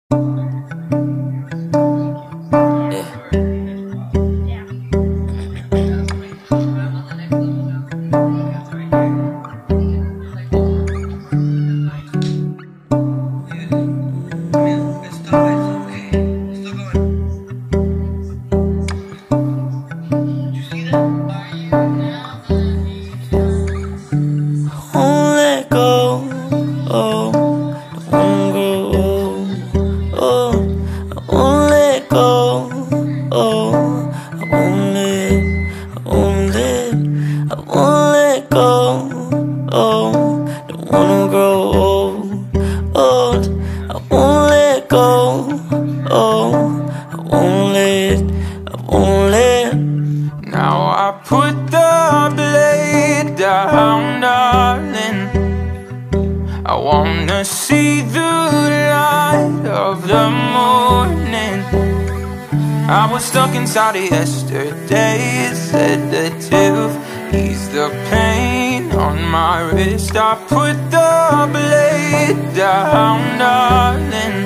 Inside of yesterday's sedative, ease the pain on my wrist. I put the blade down, darling.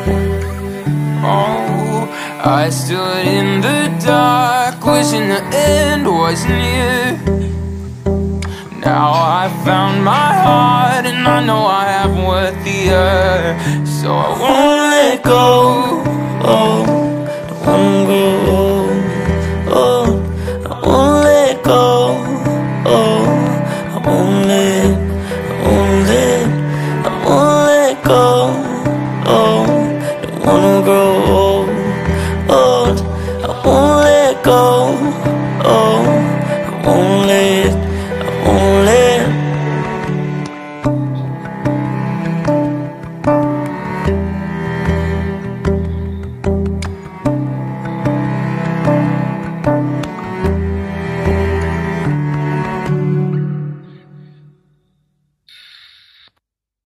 Oh, I stood in the dark, wishing the end was near. Now I found my heart, and I know I have worth the earth. So I won't let go.